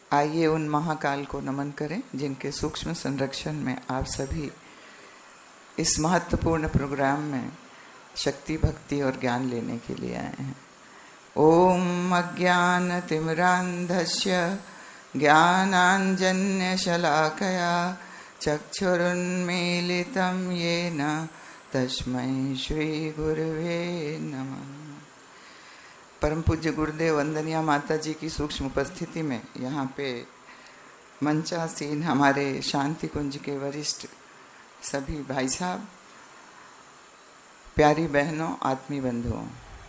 आइए उन महाकाल को नमन करें जिनके सूक्ष्म संरक्षण में आप सभी इस महत्वपूर्ण प्रोग्राम में शक्ति, भक्ति और ज्ञान लेने के लिए आए हैं। ओम अज्ञानतिमिरान्धस्य ज्ञानाञ्जन्यशलाकया चक्षुरुन्मीलितं येन तस्मै श्री गुरुवे नमः। परम पूज्य गुरुदेव वंदनिया माता जी की सूक्ष्म उपस्थिति में यहाँ पे मंचासीन हमारे शांति कुंज के वरिष्ठ सभी भाई साहब, प्यारी बहनों, आत्मी बंधुओं,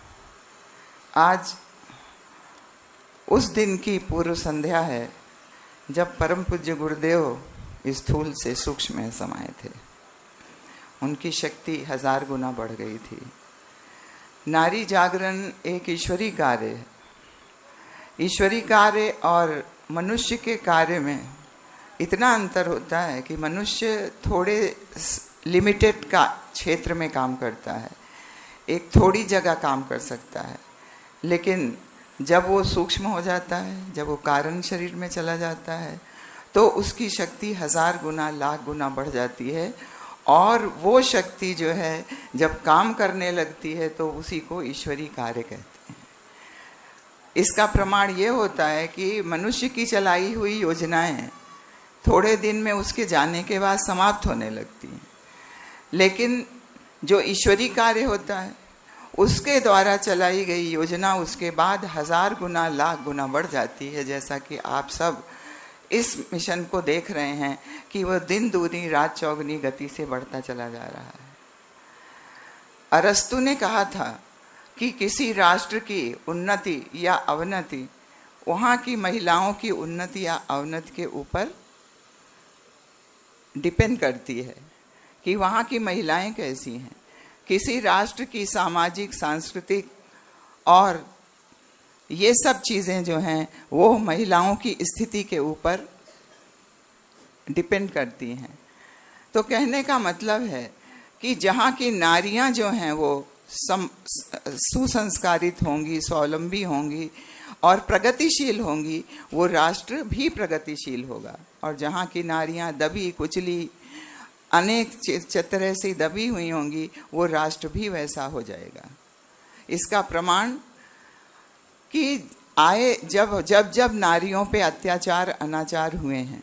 आज उस दिन की पूर्व संध्या है जब परम पूज्य गुरुदेव स्थूल से सूक्ष्म में समाये थे। उनकी शक्ति 1000 गुना बढ़ गई थी। नारी जागरण एक ईश्वरी कार्य है। ईश्वरी कार्य और मनुष्य के कार्य में इतना अंतर होता है कि मनुष्य थोड़े लिमिटेड का क्षेत्र में काम करता है, एक थोड़ी जगह काम कर सकता है, लेकिन जब वो सूक्ष्म हो जाता है, जब वो कारण शरीर में चला जाता है, तो उसकी शक्ति 1000 गुना, लाख गुना बढ़ जाती है। और वो शक्ति जो है जब काम करने लगती है तो उसी को ईश्वरी कार्य कहते हैं। इसका प्रमाण ये होता है कि मनुष्य की चलाई हुई योजनाएं थोड़े दिन में उसके जाने के बाद समाप्त होने लगती हैं, लेकिन जो ईश्वरी कार्य होता है उसके द्वारा चलाई गई योजना उसके बाद 1000 गुना, लाख गुना बढ़ जाती है। जैसा कि आप सब इस मिशन को देख रहे हैं कि वह दिन दूनी रात चौगुनी गति से बढ़ता चला जा रहा है। अरस्तु ने कहा था कि किसी राष्ट्र की उन्नति या अवनति वहाँ की महिलाओं की उन्नति या अवनति के ऊपर डिपेंड करती है कि वहाँ की महिलाएं कैसी हैं। किसी राष्ट्र की सामाजिक, सांस्कृतिक और ये सब चीज़ें जो हैं वो महिलाओं की स्थिति के ऊपर डिपेंड करती हैं। तो कहने का मतलब है कि जहाँ की नारियाँ जो हैं वो सुसंस्कारित होंगी, स्वावलंबी होंगी और प्रगतिशील होंगी, वो राष्ट्र भी प्रगतिशील होगा। और जहाँ की नारियाँ दबी कुचली, अनेक तरह से दबी हुई होंगी, वो राष्ट्र भी वैसा हो जाएगा। इसका प्रमाण कि आए जब नारियों पे अत्याचार, अनाचार हुए हैं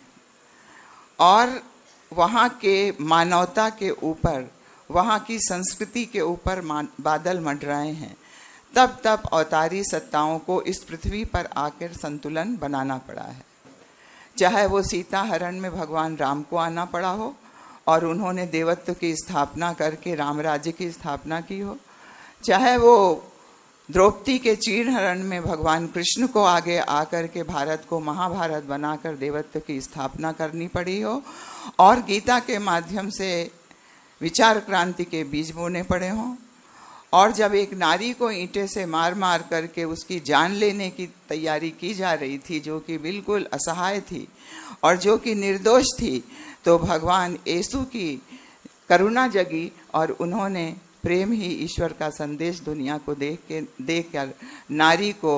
और वहाँ के मानवता के ऊपर, वहाँ की संस्कृति के ऊपर बादल मंडराए हैं, तब अवतारी सत्ताओं को इस पृथ्वी पर आकर संतुलन बनाना पड़ा है। चाहे वो सीता हरण में भगवान राम को आना पड़ा हो और उन्होंने देवत्व की स्थापना करके राम राज्य की स्थापना की हो, चाहे वो द्रौपदी के चीर हरण में भगवान कृष्ण को आगे आकर के भारत को महाभारत बनाकर देवत्व की स्थापना करनी पड़ी हो, और गीता के माध्यम से विचार क्रांति के बीज बोने पड़े हों, और जब एक नारी को ईंटे से मार मार करके उसकी जान लेने की तैयारी की जा रही थी, जो कि बिल्कुल असहाय थी और जो कि निर्दोष थी, तो भगवान येशु की करुणा जगी और उन्होंने प्रेम ही ईश्वर का संदेश दुनिया को देकर नारी को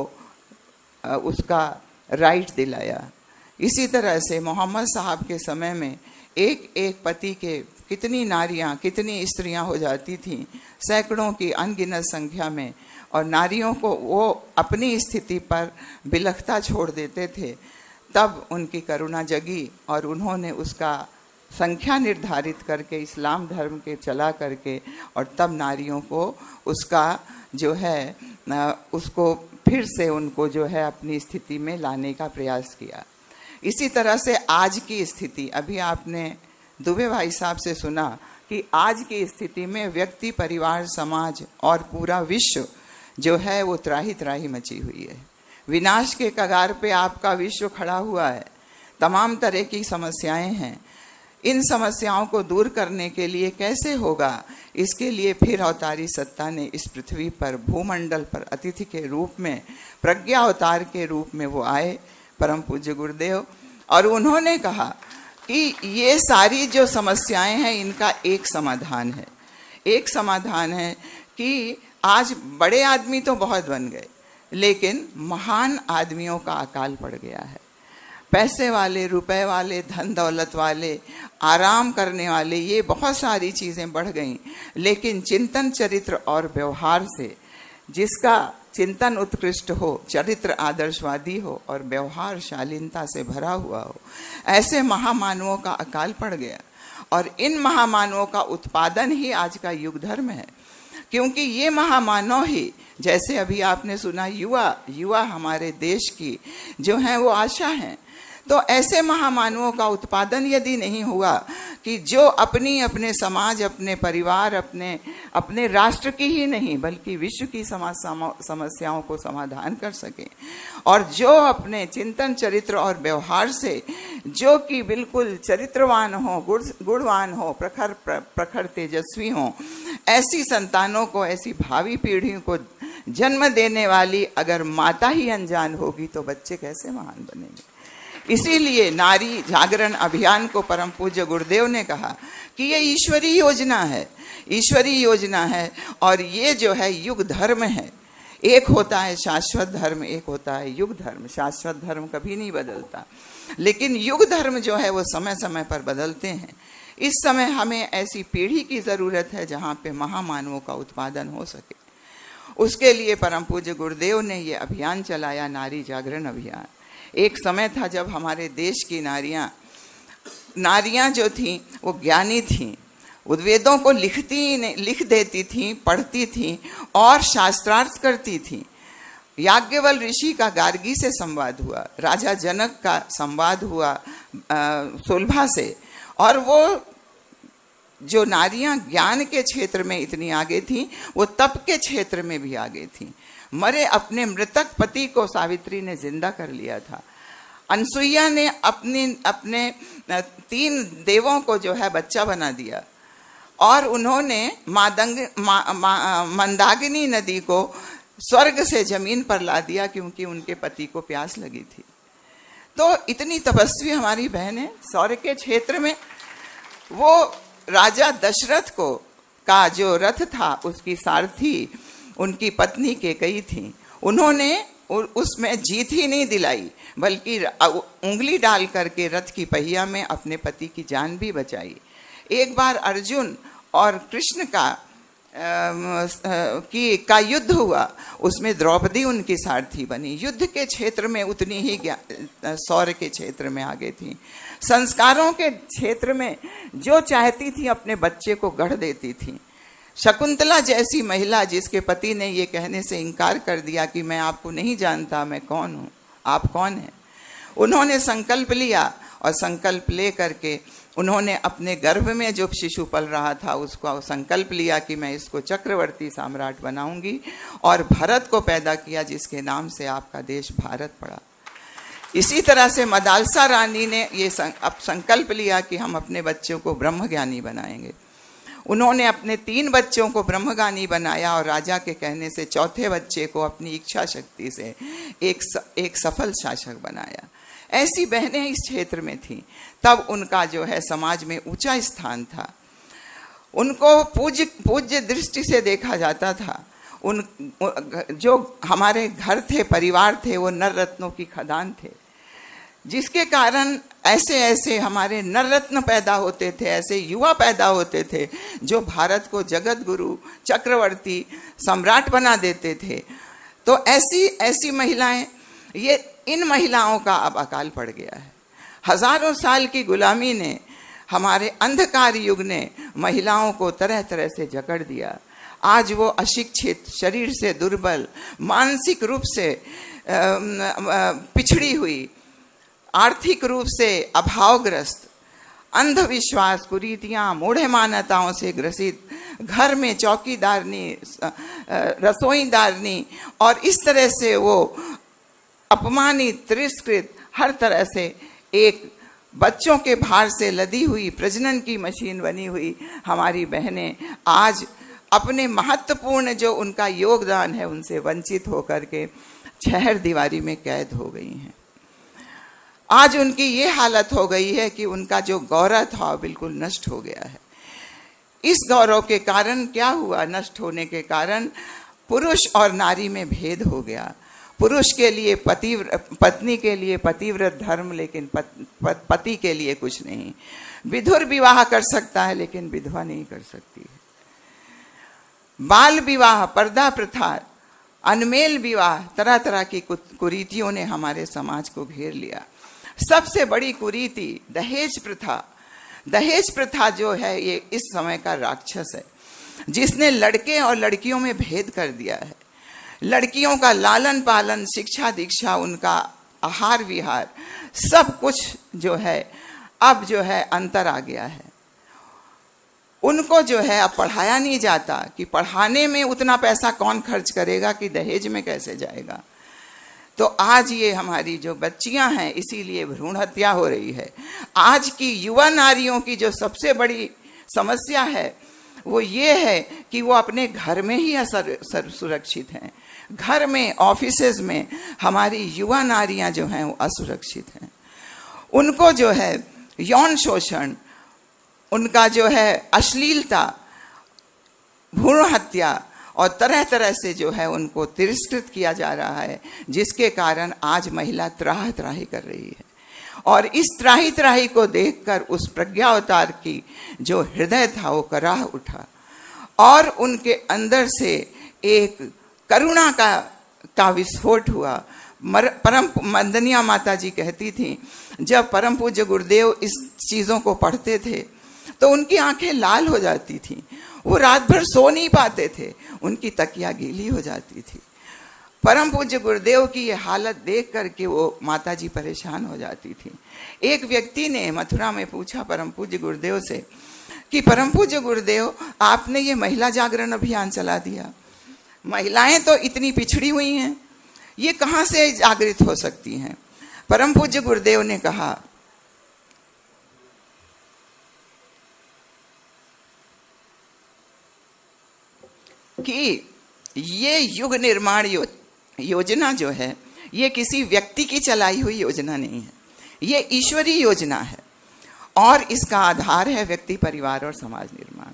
उसका राइट दिलाया। इसी तरह से मोहम्मद साहब के समय में एक एक पति के कितनी नारियां, कितनी स्त्रियां हो जाती थीं, सैकड़ों की अनगिनत संख्या में, और नारियों को वो अपनी स्थिति पर बिलखता छोड़ देते थे। तब उनकी करुणा जगी और उन्होंने उसका संख्या निर्धारित करके इस्लाम धर्म के चला करके, और तब नारियों को उसका जो है उसको फिर से उनको जो है अपनी स्थिति में लाने का प्रयास किया। इसी तरह से आज की स्थिति, अभी आपने दुबे भाई साहब से सुना कि आज की स्थिति में व्यक्ति, परिवार, समाज और पूरा विश्व जो है वो त्राही त्राही मची हुई है। विनाश के कगार पे आपका विश्व खड़ा हुआ है। तमाम तरह की समस्याएं हैं। इन समस्याओं को दूर करने के लिए कैसे होगा, इसके लिए फिर अवतारी सत्ता ने इस पृथ्वी पर, भूमंडल पर अतिथि के रूप में, प्रज्ञा अवतार के रूप में वो आए, परम पूज्य गुरुदेव, और उन्होंने कहा कि ये सारी जो समस्याएं हैं इनका एक समाधान है। एक समाधान है कि आज बड़े आदमी तो बहुत बन गए, लेकिन महान आदमियों का अकाल पड़ गया है। पैसे वाले, रुपए वाले, धन दौलत वाले, आराम करने वाले, ये बहुत सारी चीज़ें बढ़ गईं। लेकिन चिंतन, चरित्र और व्यवहार से, जिसका चिंतन उत्कृष्ट हो, चरित्र आदर्शवादी हो और व्यवहार शालीनता से भरा हुआ हो, ऐसे महामानवों का अकाल पड़ गया। और इन महामानवों का उत्पादन ही आज का युग धर्म है, क्योंकि ये महामानव ही, जैसे अभी आपने सुना, युवा हमारे देश की जो हैं वो आशा हैं। तो ऐसे महामानवों का उत्पादन यदि नहीं हुआ कि जो अपने समाज, अपने परिवार, अपने राष्ट्र की ही नहीं बल्कि विश्व की समस्याओं को समाधान कर सके, और जो अपने चिंतन, चरित्र और व्यवहार से जो कि बिल्कुल चरित्रवान हो, गुणवान हो, प्रखर तेजस्वी हो, ऐसी संतानों को, ऐसी भावी पीढ़ियों को जन्म देने वाली अगर माता ही अनजान होगी तो बच्चे कैसे महान बनेंगे। इसीलिए नारी जागरण अभियान को परम पूज्य गुरुदेव ने कहा कि ये ईश्वरीय योजना है, ईश्वरीय योजना है। और ये जो है युग धर्म है। एक होता है शाश्वत धर्म, एक होता है युग धर्म। शाश्वत धर्म कभी नहीं बदलता, लेकिन युग धर्म जो है वो समय समय पर बदलते हैं। इस समय हमें ऐसी पीढ़ी की ज़रूरत है जहाँ पे महामानवों का उत्पादन हो सके। उसके लिए परम पूज्य गुरुदेव ने ये अभियान चलाया, नारी जागरण अभियान। एक समय था जब हमारे देश की नारियां जो थीं वो ज्ञानी थीं, वेदों को लिख देती थीं, पढ़ती थीं और शास्त्रार्थ करती थीं। याज्ञवल्क्य ऋषि का गार्गी से संवाद हुआ, राजा जनक का संवाद हुआ सुलभा से, और वो जो नारियां ज्ञान के क्षेत्र में इतनी आगे थीं, वो तप के क्षेत्र में भी आगे थीं। मरे अपने मृतक पति को सावित्री ने जिंदा कर लिया था। अनसुईया ने अपने 3 देवों को जो है बच्चा बना दिया, और उन्होंने मंदाकिनी नदी को स्वर्ग से जमीन पर ला दिया क्योंकि उनके पति को प्यास लगी थी। तो इतनी तपस्वी हमारी बहन है। सौर्य के क्षेत्र में वो राजा दशरथ का जो रथ था उसकी सारथी उनकी पत्नी केकई थी। उन्होंने उसमें जीत ही नहीं दिलाई बल्कि उंगली डाल करके रथ की पहिया में अपने पति की जान भी बचाई। एक बार अर्जुन और कृष्ण का युद्ध हुआ, उसमें द्रौपदी उनकी सारथी बनी। युद्ध के क्षेत्र में उतनी ही शौर्य के क्षेत्र में आगे थी। संस्कारों के क्षेत्र में जो चाहती थी अपने बच्चे को गढ़ देती थी। शकुंतला जैसी महिला जिसके पति ने ये कहने से इनकार कर दिया कि मैं आपको नहीं जानता, मैं कौन हूँ, आप कौन हैं, उन्होंने संकल्प लिया और संकल्प ले करके उन्होंने अपने गर्भ में जो शिशु पल रहा था उसको संकल्प लिया कि मैं इसको चक्रवर्ती सम्राट बनाऊंगी, और भरत को पैदा किया जिसके नाम से आपका देश भारत पड़ा। इसी तरह से मदालसा रानी ने ये संकल्प लिया कि हम अपने बच्चों को ब्रह्मज्ञानी बनाएंगे। उन्होंने अपने 3 बच्चों को ब्रह्मज्ञानी बनाया और राजा के कहने से चौथे बच्चे को अपनी इच्छा शक्ति से एक सफल शासक बनाया। ऐसी बहनें इस क्षेत्र में थीं। तब उनका जो है समाज में ऊंचा स्थान था। उनको पूज्य दृष्टि से देखा जाता था। जो हमारे घर थे, परिवार थे, वो नर रत्नों की खदान थे, जिसके कारण ऐसे हमारे नर रत्न पैदा होते थे, ऐसे युवा पैदा होते थे जो भारत को जगत गुरु, चक्रवर्ती, सम्राट बना देते थे। तो ऐसी महिलाएं, ये इन महिलाओं का अब अकाल पड़ गया है। हजारों साल की गुलामी ने, हमारे अंधकार युग ने महिलाओं को तरह तरह से जकड़ दिया। आज वो अशिक्षित, शरीर से दुर्बल, मानसिक रूप से पिछड़ी हुई, आर्थिक रूप से अभावग्रस्त, अंधविश्वास, कुरीतियाँ, मूढ़ मान्यताओं से ग्रसित, घर में चौकीदारनी, रसोईदारनी, और इस तरह से वो अपमानित, तिरस्कृत, हर तरह से एक बच्चों के भार से लदी हुई प्रजनन की मशीन बनी हुई हमारी बहनें आज अपने महत्वपूर्ण जो उनका योगदान है उनसे वंचित होकर के छहर दीवारी में कैद हो गई हैं। आज उनकी ये हालत हो गई है कि उनका जो गौरव था बिल्कुल नष्ट हो गया है। इस गौरव के कारण क्या हुआ? नष्ट होने के कारण पुरुष और नारी में भेद हो गया। पुरुष के लिए पत्नी के लिए पतिव्रत धर्म, लेकिन पति के लिए कुछ नहीं। विधुर विवाह कर सकता है लेकिन विधवा नहीं कर सकती है। बाल विवाह, पर्दा प्रथा, अनमेल विवाह, तरह तरह की कुरीतियों ने हमारे समाज को घेर लिया। सबसे बड़ी कुरीति दहेज प्रथा। दहेज प्रथा जो है ये इस समय का राक्षस है, जिसने लड़के और लड़कियों में भेद कर दिया है। लड़कियों का लालन पालन, शिक्षा दीक्षा, उनका आहार विहार, सब कुछ जो है अब जो है अंतर आ गया है। उनको जो है अब पढ़ाया नहीं जाता कि पढ़ाने में उतना पैसा कौन खर्च करेगा कि दहेज में कैसे जाएगा। तो आज ये हमारी जो बच्चियां हैं, इसीलिए भ्रूण हत्या हो रही है। आज की युवा नारियों की जो सबसे बड़ी समस्या है वो ये है कि वो अपने घर में ही सुरक्षित हैं। घर में, ऑफिसेज में हमारी युवा नारियां जो हैं वो असुरक्षित हैं। उनको जो है यौन शोषण, उनका जो है अश्लीलता, भ्रूण हत्या और तरह तरह से जो है उनको तिरस्कृत किया जा रहा है, जिसके कारण आज महिला त्राह त्राही कर रही है। और इस त्राही त्राही को देखकर उस प्रज्ञावतार की जो हृदय था वो कराह उठा और उनके अंदर से एक करुणा का विस्फोट हुआ। परम वंदनिया माता जी कहती थी, जब परम पूज्य गुरुदेव इस चीज़ों को पढ़ते थे तो उनकी आंखें लाल हो जाती थी, वो रात भर सो नहीं पाते थे, उनकी तकिया गीली हो जाती थी। परम पूज्य गुरुदेव की ये हालत देख करके वो माता जी परेशान हो जाती थी। एक व्यक्ति ने मथुरा में पूछा परम पूज्य गुरुदेव से कि परम पूज्य गुरुदेव, आपने ये महिला जागरण अभियान चला दिया, महिलाएं तो इतनी पिछड़ी हुई हैं, ये कहाँ से जागृत हो सकती हैं? परम पूज्य गुरुदेव ने कहा कि ये युग निर्माण योजना जो है ये किसी व्यक्ति की चलाई हुई योजना नहीं है, ये ईश्वरीय योजना है और इसका आधार है व्यक्ति, परिवार और समाज निर्माण।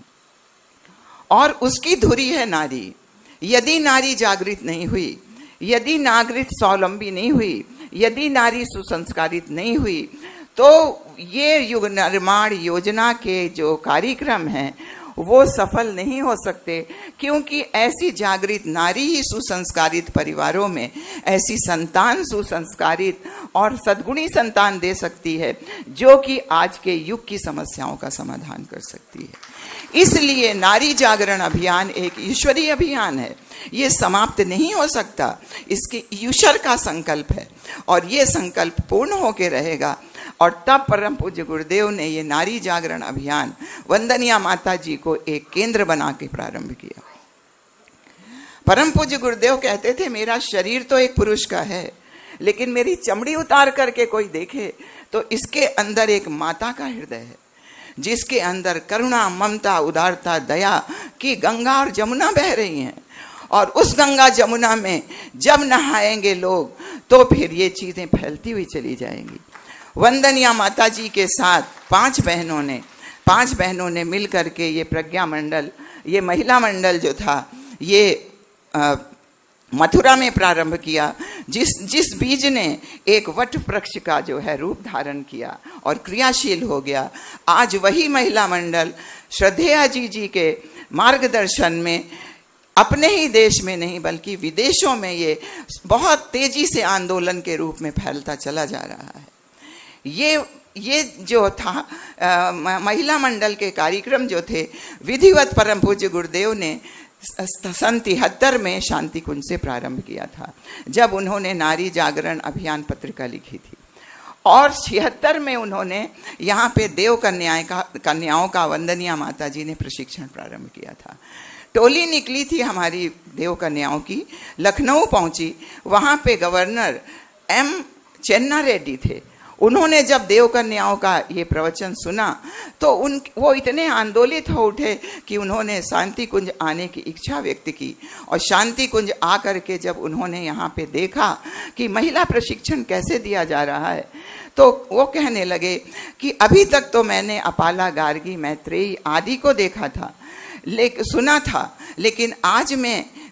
और उसकी धुरी है नारी। यदि नारी जागृत नहीं हुई, यदि नागरिक स्वावलंबी नहीं हुई, यदि नारी सुसंस्कारित नहीं हुई, तो ये युग निर्माण योजना के जो कार्यक्रम हैं वो सफल नहीं हो सकते, क्योंकि ऐसी जागृत नारी ही सुसंस्कारित परिवारों में ऐसी संतान सुसंस्कारित और सद्गुणी संतान दे सकती है जो कि आज के युग की समस्याओं का समाधान कर सकती है। इसलिए नारी जागरण अभियान एक ईश्वरीय अभियान है, ये समाप्त नहीं हो सकता, इसके ईश्वर का संकल्प है और ये संकल्प पूर्ण होकर रहेगा। और तब परम पूज्य गुरुदेव ने ये नारी जागरण अभियान वंदनिया माता जी को एक केंद्र बना के प्रारंभ किया। परम पूज्य गुरुदेव कहते थे, मेरा शरीर तो एक पुरुष का है, लेकिन मेरी चमड़ी उतार करके कोई देखे तो इसके अंदर एक माता का हृदय है, जिसके अंदर करुणा, ममता, उदारता, दया की गंगा और जमुना बह रही हैं। और उस गंगा जमुना में जब नहाएंगे लोग तो फिर ये चीजें फैलती हुई चली जाएंगी। वंदनिया माता जी के साथ पांच बहनों ने मिल करके ये प्रज्ञा मंडल, ये महिला मंडल जो था ये मथुरा में प्रारंभ किया, जिस बीज ने एक वट वृक्ष का जो है रूप धारण किया और क्रियाशील हो गया। आज वही महिला मंडल श्रद्धेया जी के मार्गदर्शन में अपने ही देश में नहीं बल्कि विदेशों में ये बहुत तेजी से आंदोलन के रूप में फैलता चला जा रहा है। ये जो था महिला मंडल के कार्यक्रम जो थे, विधिवत परम पूज्य गुरुदेव ने सन 73 में शांति कुंज से प्रारंभ किया था, जब उन्होंने नारी जागरण अभियान पत्रिका लिखी थी। और 76 में उन्होंने यहाँ पे देव कन्याओं का वंदनिया माता जी ने प्रशिक्षण प्रारंभ किया था। टोली निकली थी हमारी देव कन्याओं की, लखनऊ पहुंची, वहाँ पे गवर्नर M. चेन्ना रेड्डी थे। उन्होंने जब देव कन्याओं का ये प्रवचन सुना तो वो इतने आंदोलित हो उठे कि उन्होंने शांति कुंज आने की इच्छा व्यक्त की। और शांति कुंज आकर के जब उन्होंने यहाँ पे देखा कि महिला प्रशिक्षण कैसे दिया जा रहा है, तो वो कहने लगे कि अभी तक तो मैंने अपाला, गार्गी, मैत्रेयी आदि को देखा था, सुना था, लेकिन आज मैं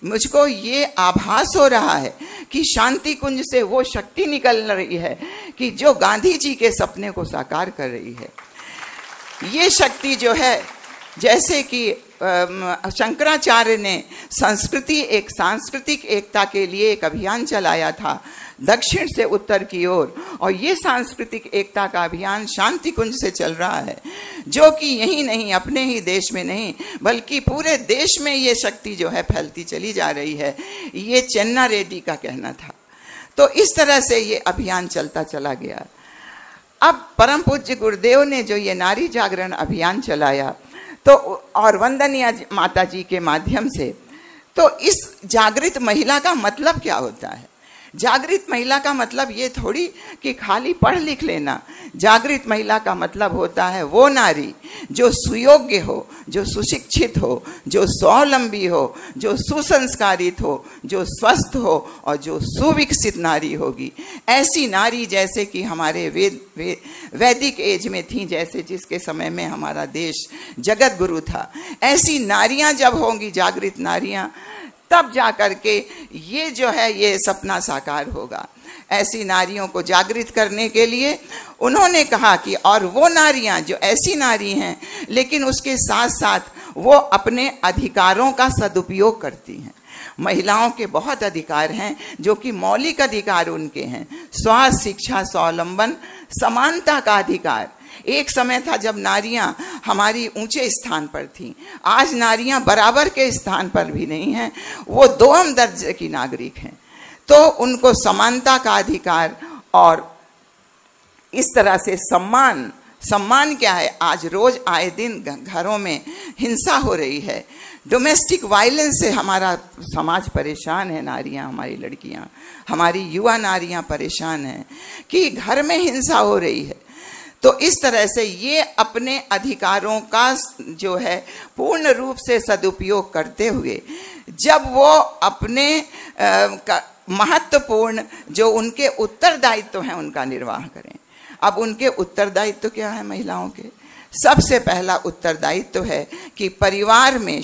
मुझको ये आभास हो रहा है कि शांति कुंज से वो शक्ति निकल रही है कि जो गांधी जी के सपने को साकार कर रही है। ये शक्ति जो है, जैसे कि शंकराचार्य ने सांस्कृतिक एकता के लिए एक अभियान चलाया था दक्षिण से उत्तर की ओर, और ये सांस्कृतिक एकता का अभियान शांति कुंज से चल रहा है, जो कि यही नहीं, अपने ही देश में नहीं बल्कि पूरे देश में ये शक्ति जो है फैलती चली जा रही है। ये चेन्ना रेड्डी का कहना था। तो इस तरह से ये अभियान चलता चला गया। अब परम पूज्य गुरुदेव ने जो ये नारी जागरण अभियान चलाया, तो और वंदनीय माता जी के माध्यम से, तो इस जागृत महिला का मतलब क्या होता है? जागृत महिला का मतलब ये थोड़ी कि खाली पढ़ लिख लेना। जागृत महिला का मतलब होता है वो नारी जो सुयोग्य हो, जो सुशिक्षित हो, जो स्वावलंबी हो, जो सुसंस्कारित हो, जो स्वस्थ हो और जो सुविकसित नारी होगी। ऐसी नारी जैसे कि हमारे वैदिक एज में थी, जैसे जिसके समय में हमारा देश जगत गुरु था, ऐसी नारियां जब होंगी, जागृत नारियां, तब जाकर के ये जो है ये सपना साकार होगा। ऐसी नारियों को जागृत करने के लिए उन्होंने कहा कि और वो नारियां जो ऐसी नारी हैं लेकिन उसके साथ साथ वो अपने अधिकारों का सदुपयोग करती हैं। महिलाओं के बहुत अधिकार हैं जो कि मौलिक अधिकार उनके हैं। स्वास्थ्य, शिक्षा, स्वावलंबन, समानता का अधिकार। एक समय था जब नारियां हमारी ऊंचे स्थान पर थीं। आज नारियां बराबर के स्थान पर भी नहीं हैं, वो दोम दर्जे की नागरिक हैं। तो उनको समानता का अधिकार और इस तरह से सम्मान क्या है? आज रोज आए दिन घरों में हिंसा हो रही है। डोमेस्टिक वायलेंस से हमारा समाज परेशान है। नारियां, हमारी लड़कियां, हमारी युवा नारियां परेशान हैं कि घर में हिंसा हो रही है। तो इस तरह से ये अपने अधिकारों का जो है पूर्ण रूप से सदुपयोग करते हुए जब वो अपने महत्वपूर्ण जो उनके उत्तरदायित्व हैं उनका निर्वाह करें। अब उनके उत्तरदायित्व क्या है महिलाओं के? सबसे पहला उत्तरदायित्व है कि परिवार में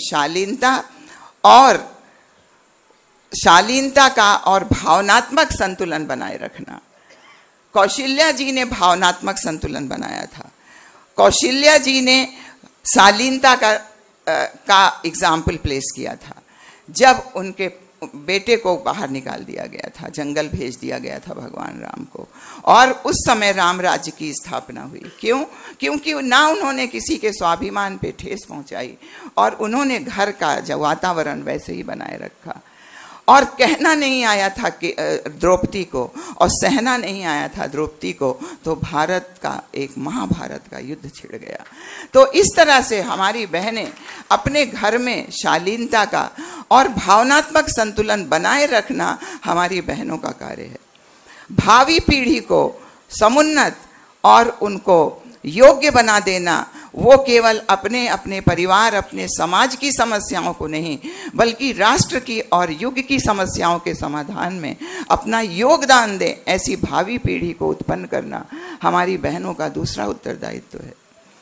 शालीनता का और भावनात्मक संतुलन बनाए रखना। कौशल्या जी ने भावनात्मक संतुलन बनाया था। कौशल्या जी ने शालीनता का एग्जाम्पल प्लेस किया था जब उनके बेटे को बाहर निकाल दिया गया था, जंगल भेज दिया गया था भगवान राम को, और उस समय राम राज्य की स्थापना हुई। क्यों? क्योंकि ना उन्होंने किसी के स्वाभिमान पे ठेस पहुंचाई और उन्होंने घर का जो वातावरण वैसे ही बनाए रखा। और कहना नहीं आया था कि द्रौपदी को, और सहना नहीं आया था द्रौपदी को, तो भारत का एक महाभारत का युद्ध छिड़ गया। तो इस तरह से हमारी बहनें अपने घर में शालीनता का और भावनात्मक संतुलन बनाए रखना हमारी बहनों का कार्य है। भावी पीढ़ी को समुन्नत और उनको योग्य बना देना, वो केवल अपने अपने परिवार, अपने समाज की समस्याओं को नहीं बल्कि राष्ट्र की और युग की समस्याओं के समाधान में अपना योगदान दे, ऐसी भावी पीढ़ी को उत्पन्न करना हमारी बहनों का दूसरा उत्तरदायित्व है।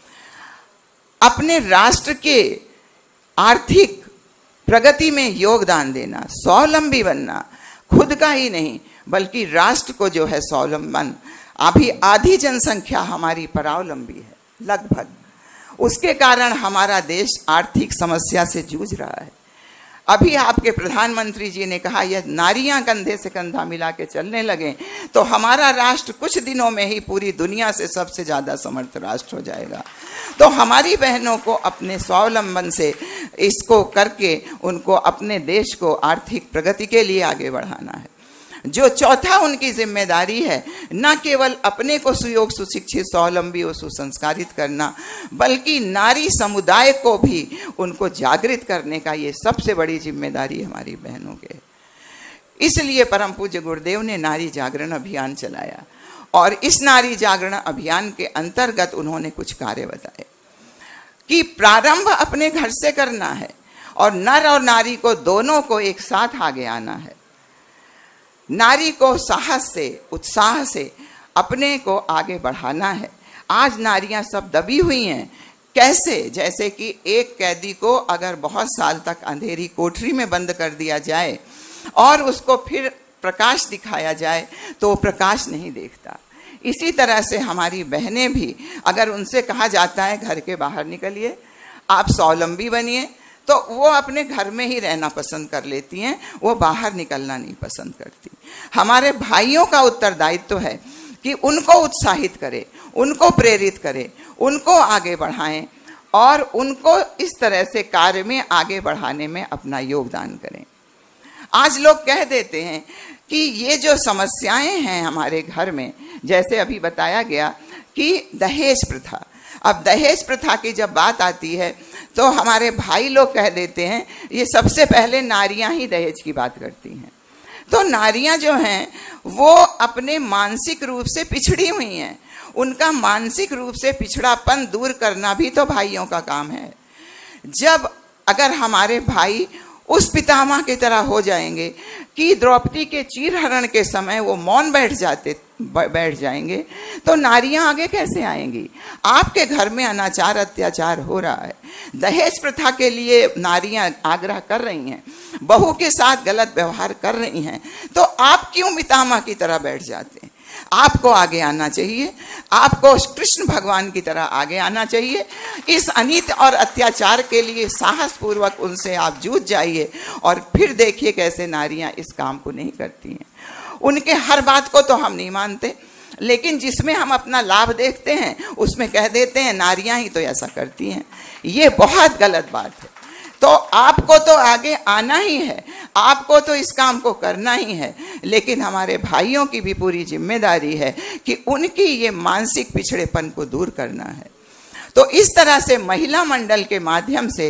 अपने राष्ट्र के आर्थिक प्रगति में योगदान देना, स्वावलंबी बनना, खुद का ही नहीं बल्कि राष्ट्र को जो है स्वावलंबन। अभी आधी जनसंख्या हमारी परावलंबी है लगभग, उसके कारण हमारा देश आर्थिक समस्या से जूझ रहा है। अभी आपके प्रधानमंत्री जी ने कहा यह नारियां कंधे से कंधा मिला के चलने लगे तो हमारा राष्ट्र कुछ दिनों में ही पूरी दुनिया से सबसे ज्यादा समर्थ राष्ट्र हो जाएगा। तो हमारी बहनों को अपने स्वावलंबन से इसको करके उनको अपने देश को आर्थिक प्रगति के लिए आगे बढ़ाना है। जो चौथा उनकी जिम्मेदारी है, न केवल अपने को सुयोग, सुशिक्षित, स्वावलंबी और सुसंस्कारित करना बल्कि नारी समुदाय को भी उनको जागृत करने का ये सबसे बड़ी जिम्मेदारी हमारी बहनों के। इसलिए परम पूज्य गुरुदेव ने नारी जागरण अभियान चलाया और इस नारी जागरण अभियान के अंतर्गत उन्होंने कुछ कार्य बताए कि प्रारंभ अपने घर से करना है और नर और नारी को दोनों को एक साथ आगे आना है। नारी को साहस से, उत्साह से अपने को आगे बढ़ाना है। आज नारियां सब दबी हुई हैं कैसे, जैसे कि एक कैदी को अगर बहुत साल तक अंधेरी कोठरी में बंद कर दिया जाए और उसको फिर प्रकाश दिखाया जाए तो प्रकाश नहीं देखता। इसी तरह से हमारी बहनें भी, अगर उनसे कहा जाता है घर के बाहर निकलिए, आप स्वावलंबी बनिए, तो वो अपने घर में ही रहना पसंद कर लेती हैं, वो बाहर निकलना नहीं पसंद करती। हमारे भाइयों का उत्तरदायित्व है कि उनको उत्साहित करें, उनको प्रेरित करें, उनको आगे बढ़ाएं और उनको इस तरह से कार्य में आगे बढ़ाने में अपना योगदान करें। आज लोग कह देते हैं कि ये जो समस्याएं हैं हमारे घर में, जैसे अभी बताया गया कि दहेज प्रथा, अब दहेज प्रथा की जब बात आती है तो हमारे भाई लोग कह देते हैं ये सबसे पहले नारियां ही दहेज की बात करती हैं। तो नारियां जो हैं वो अपने मानसिक रूप से पिछड़ी हुई हैं, उनका मानसिक रूप से पिछड़ापन दूर करना भी तो भाइयों का काम है। जब अगर हमारे भाई उस पितामह की तरह हो जाएंगे कि द्रौपदी के चीरहरण के समय वो मौन बैठ जाएंगे, तो नारियां आगे कैसे आएंगी? आपके घर में अनाचार अत्याचार हो रहा है, दहेज प्रथा के लिए नारियां आग्रह कर रही हैं, बहू के साथ गलत व्यवहार कर रही हैं, तो आप क्यों पितामह की तरह बैठ जाते हैं? आपको आगे आना चाहिए, आपको कृष्ण भगवान की तरह आगे आना चाहिए। इस अनित और अत्याचार के लिए साहस पूर्वक उनसे आप जूझ जाइए और फिर देखिए कैसे नारियां इस काम को नहीं करती हैं। उनके हर बात को तो हम नहीं मानते, लेकिन जिसमें हम अपना लाभ देखते हैं उसमें कह देते हैं नारियां ही तो ऐसा करती हैं। ये बहुत गलत बात है। तो आपको तो आगे आना ही है, आपको तो इस काम को करना ही है, लेकिन हमारे भाइयों की भी पूरी जिम्मेदारी है कि उनकी ये मानसिक पिछड़ेपन को दूर करना है। तो इस तरह से महिला मंडल के माध्यम से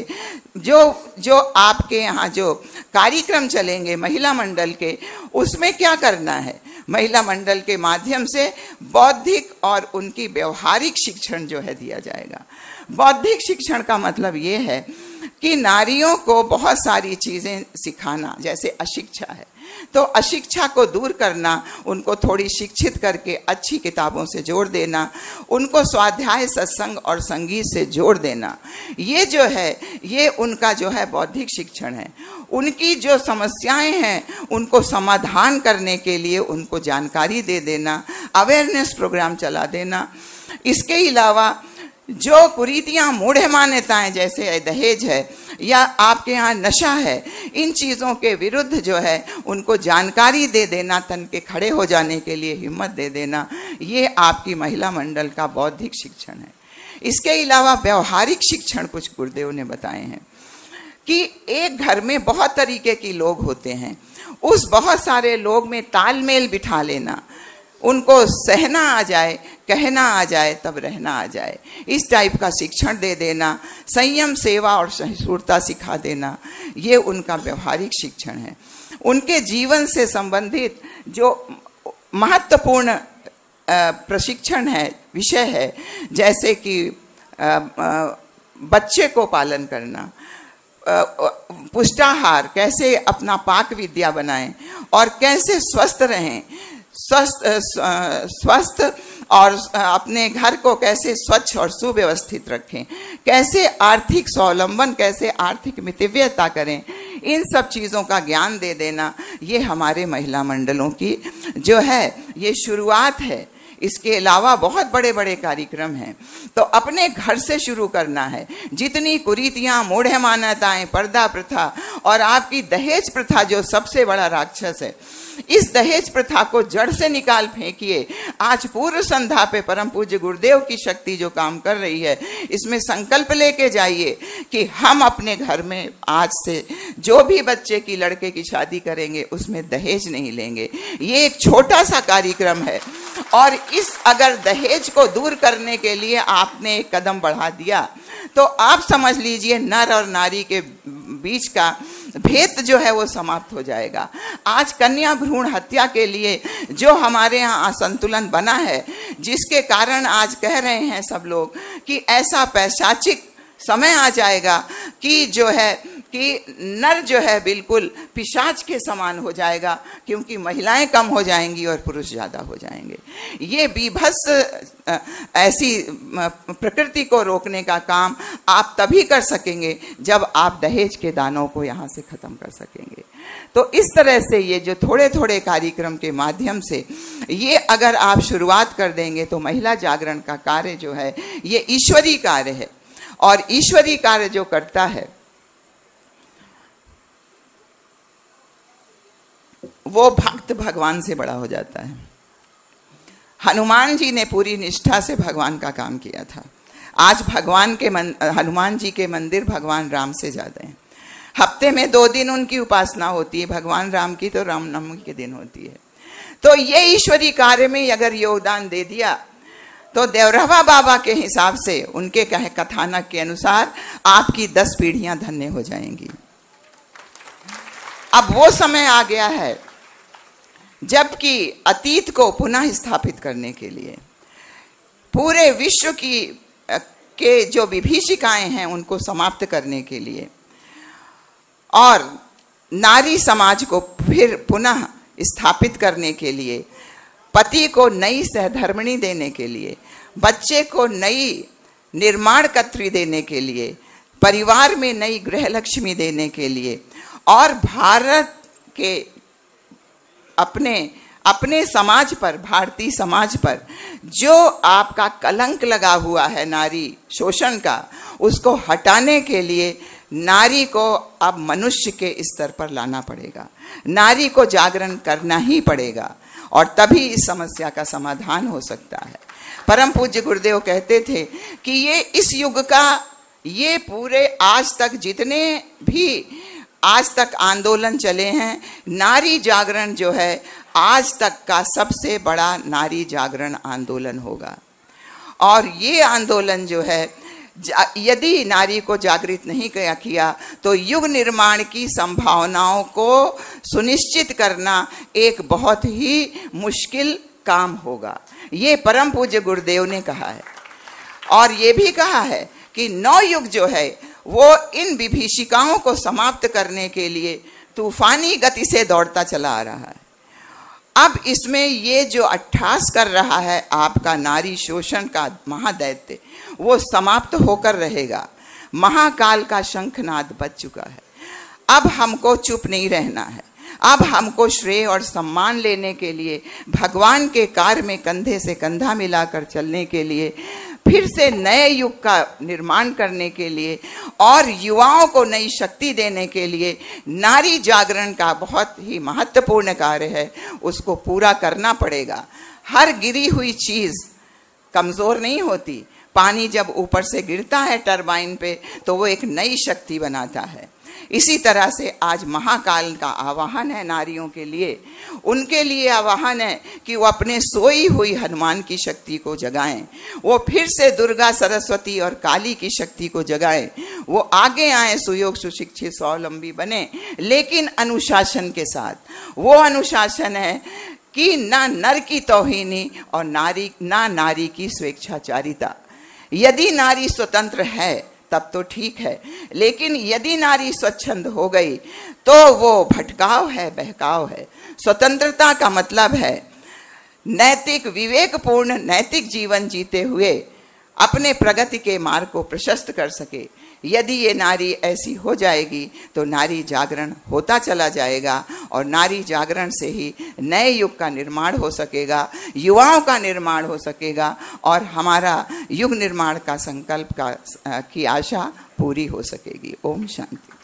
जो आपके यहाँ जो कार्यक्रम चलेंगे महिला मंडल के, उसमें क्या करना है? महिला मंडल के माध्यम से बौद्धिक और उनकी व्यवहारिक शिक्षण जो है दिया जाएगा। बौद्धिक शिक्षण का मतलब ये है कि नारियों को बहुत सारी चीज़ें सिखाना, जैसे अशिक्षा है तो अशिक्षा को दूर करना, उनको थोड़ी शिक्षित करके अच्छी किताबों से जोड़ देना, उनको स्वाध्याय सत्संग और संगीत से जोड़ देना, ये जो है ये उनका जो है बौद्धिक शिक्षण है। उनकी जो समस्याएं हैं उनको समाधान करने के लिए उनको जानकारी दे देना, अवेयरनेस प्रोग्राम चला देना। इसके अलावा जो कुरीतियाँ मूढ़ मान्यताएं जैसे दहेज है या आपके यहाँ नशा है, इन चीज़ों के विरुद्ध जो है उनको जानकारी दे देना, तन के खड़े हो जाने के लिए हिम्मत दे देना, ये आपकी महिला मंडल का बौद्धिक शिक्षण है। इसके अलावा व्यवहारिक शिक्षण कुछ गुरुदेव ने बताए हैं कि एक घर में बहुत तरीके के लोग होते हैं, उस बहुत सारे लोग में तालमेल बिठा लेना, उनको सहना आ जाए, कहना आ जाए, तब रहना आ जाए, इस टाइप का शिक्षण दे देना, संयम सेवा और सहिष्णुता सिखा देना, ये उनका व्यवहारिक शिक्षण है। उनके जीवन से संबंधित जो महत्वपूर्ण प्रशिक्षण है, विषय है, जैसे कि बच्चे को पालन करना, पुष्टाहार, कैसे अपना पाक विद्या बनाएं और कैसे स्वस्थ रहें, स्वस्थ और अपने घर को कैसे स्वच्छ और सुव्यवस्थित रखें, कैसे आर्थिक स्वावलंबन, कैसे आर्थिक मितव्ययता करें, इन सब चीज़ों का ज्ञान दे देना, ये हमारे महिला मंडलों की जो है ये शुरुआत है। इसके अलावा बहुत बड़े बड़े कार्यक्रम हैं, तो अपने घर से शुरू करना है। जितनी कुरीतियाँ, मूढ़ मान्यताएं, पर्दा प्रथा और आपकी दहेज प्रथा जो सबसे बड़ा राक्षस है, इस दहेज प्रथा को जड़ से निकाल फेंकिए। आज पूर्व संध्या पे परम पूज्य गुरुदेव की शक्ति जो काम कर रही है, इसमें संकल्प लेके जाइए कि हम अपने घर में आज से जो भी बच्चे की, लड़के की शादी करेंगे उसमें दहेज नहीं लेंगे। ये एक छोटा सा कार्यक्रम है और इस अगर दहेज को दूर करने के लिए आपने एक कदम बढ़ा दिया तो आप समझ लीजिए नर और नारी के बीच का भेद जो है वो समाप्त हो जाएगा। आज कन्या भ्रूण हत्या के लिए जो हमारे यहाँ असंतुलन बना है, जिसके कारण आज कह रहे हैं सब लोग कि ऐसा पैशाचिक समय आ जाएगा कि जो है कि नर जो है बिल्कुल पिशाच के समान हो जाएगा, क्योंकि महिलाएं कम हो जाएंगी और पुरुष ज्यादा हो जाएंगे। ये बीभत्स ऐसी प्रकृति को रोकने का काम आप तभी कर सकेंगे जब आप दहेज के दानों को यहाँ से खत्म कर सकेंगे। तो इस तरह से ये जो थोड़े थोड़े कार्यक्रम के माध्यम से ये अगर आप शुरुआत कर देंगे तो महिला जागरण का कार्य जो है ये ईश्वरीय कार्य है, और ईश्वरीय कार्य जो करता है वो भक्त भगवान से बड़ा हो जाता है। हनुमान जी ने पूरी निष्ठा से भगवान का काम किया था। आज भगवान के हनुमान जी के मंदिर भगवान राम से ज्यादा हैं। हफ्ते में 2 दिन उनकी उपासना होती है, भगवान राम की तो रामनवमी के दिन होती है। तो ये ईश्वरीय कार्य में अगर योगदान दे दिया तो देवरहवा बाबा के हिसाब से, उनके कथानक के अनुसार, आपकी 10 पीढ़ियां धन्य हो जाएंगी। अब वो समय आ गया है जबकि अतीत को पुनः स्थापित करने के लिए, पूरे विश्व के जो विभीषिकाएं हैं उनको समाप्त करने के लिए, और नारी समाज को फिर पुनः स्थापित करने के लिए, पति को नई सहधर्मिणी देने के लिए, बच्चे को नई निर्माण कत्री देने के लिए, परिवार में नई गृह लक्ष्मी देने के लिए, और भारत के अपने समाज पर, भारतीय समाज पर जो आपका कलंक लगा हुआ है नारी शोषण का, उसको हटाने के लिए नारी को अब मनुष्य के स्तर पर लाना पड़ेगा। नारी को जागरण करना ही पड़ेगा, और तभी इस समस्या का समाधान हो सकता है। परम पूज्य गुरुदेव कहते थे कि ये इस युग का, ये पूरे आज तक जितने भी आज तक आंदोलन चले हैं, नारी जागरण जो है आज तक का सबसे बड़ा नारी जागरण आंदोलन होगा। और ये आंदोलन जो है, यदि नारी को जागृत नहीं किया तो युग निर्माण की संभावनाओं को सुनिश्चित करना एक बहुत ही मुश्किल काम होगा। ये परम पूज्य गुरुदेव ने कहा है। और ये भी कहा है कि नवयुग जो है वो इन विभीषिकाओं को समाप्त करने के लिए तूफानी गति से दौड़ता चला आ रहा है। अब इसमें ये जो अट्ठास कर रहा है आपका नारी शोषण का महादैत्य, वो समाप्त होकर रहेगा। महाकाल का शंखनाद बज चुका है। अब हमको चुप नहीं रहना है। अब हमको श्रेय और सम्मान लेने के लिए, भगवान के कार्य में कंधे से कंधा मिलाकर चलने के लिए, फिर से नए युग का निर्माण करने के लिए और युवाओं को नई शक्ति देने के लिए नारी जागरण का बहुत ही महत्वपूर्ण कार्य है, उसको पूरा करना पड़ेगा। हर गिरी हुई चीज कमजोर नहीं होती। पानी जब ऊपर से गिरता है टरबाइन पे तो वो एक नई शक्ति बनाता है। इसी तरह से आज महाकाल का आवाहन है नारियों के लिए। उनके लिए आवाहन है कि वो अपने सोई हुई हनुमान की शक्ति को जगाएं, वो फिर से दुर्गा, सरस्वती और काली की शक्ति को जगाएं, वो आगे आए, सुयोग सुशिक्षित स्वावलंबी बने, लेकिन अनुशासन के साथ। वो अनुशासन है कि ना नर की तौहीनी और ना नारी की स्वेच्छाचारिता। यदि नारी स्वतंत्र है तब तो ठीक है, लेकिन यदि नारी स्वच्छंद हो गई तो वो भटकाव है, बहकाव है। स्वतंत्रता का मतलब है नैतिक, विवेकपूर्ण नैतिक जीवन जीते हुए अपने प्रगति के मार्ग को प्रशस्त कर सके। यदि ये नारी ऐसी हो जाएगी तो नारी जागरण होता चला जाएगा, और नारी जागरण से ही नए युग का निर्माण हो सकेगा, युवाओं का निर्माण हो सकेगा, और हमारा युग निर्माण का संकल्प की आशा पूरी हो सकेगी। ओम शांति।